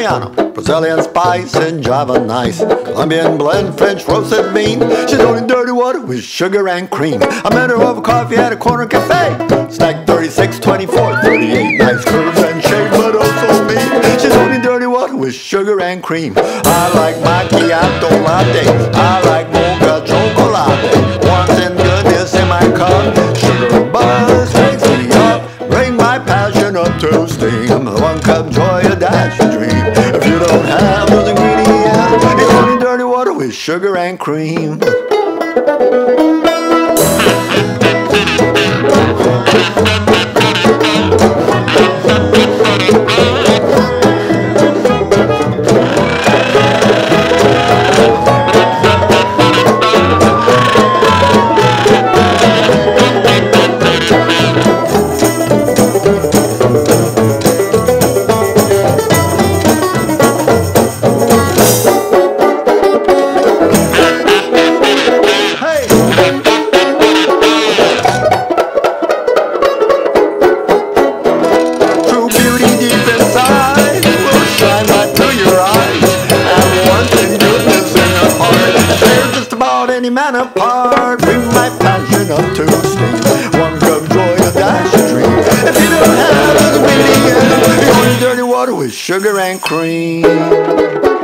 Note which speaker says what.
Speaker 1: Italiano, Brazilian spice, and Java nice. Colombian blend, French roasted bean. She's only dirty water with sugar and cream. I met her over coffee at a corner cafe. Stack 36, 24, 38. Nice curves and shape, but also mean. She's only dirty water with sugar and cream. I like macchiato latte. I like mocha chocolate. Wanting goodness in my cup. Sugar and buzz takes me up. Bring my passion up to steam. 1 cup joy, a dash of dream. If you don't have those ingredients, it's only dirty water with sugar and cream. Any man apart, bring my passion up to steam. 1 cup joy, a dash of dream. If you don't have the ingredients, it's only dirty water with sugar and cream.